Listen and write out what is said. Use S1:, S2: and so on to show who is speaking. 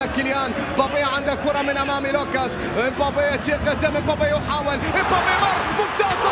S1: كيليان مبابي عنده كرة من أمام لوكاس. مبابي يطيق قدام، مبابي يحاول، مبابي مر ممتاز